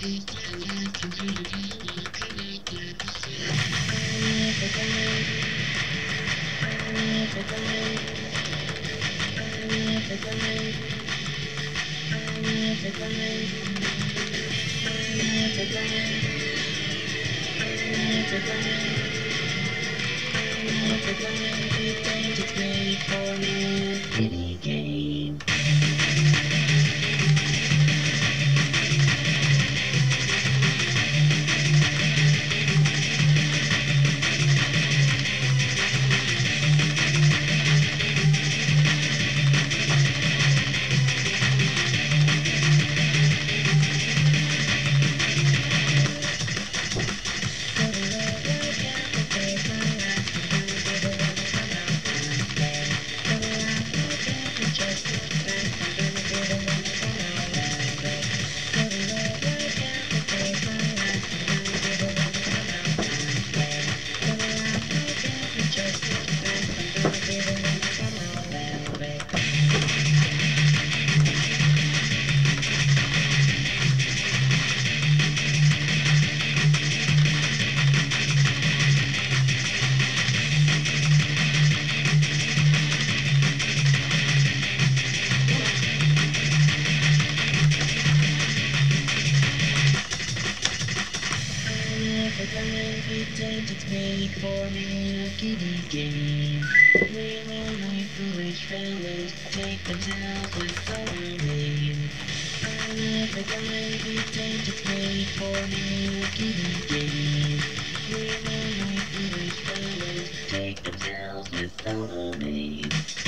It's made for me a kiddie game. We will like foolish fellows take themselves with our name. I love the guy who thinks it's made for me a kiddie game. We will like foolish fellows take themselves with our name.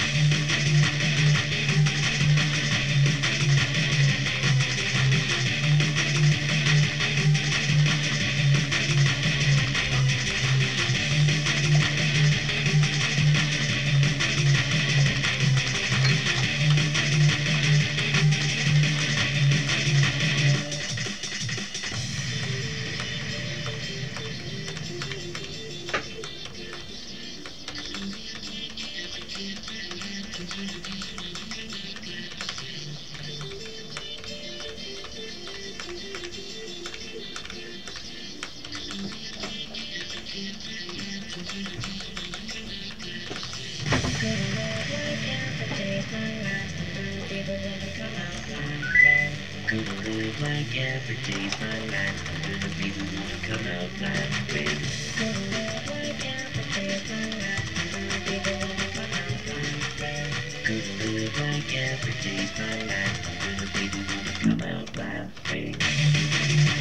Couldn't live like every day's my last. Couldn't people wanna come out laughing. Couldn't live like every day's my last. Couldn't people wanna come out laughing. Couldn't live like every day's my last. Couldn't people wanna come out laughing.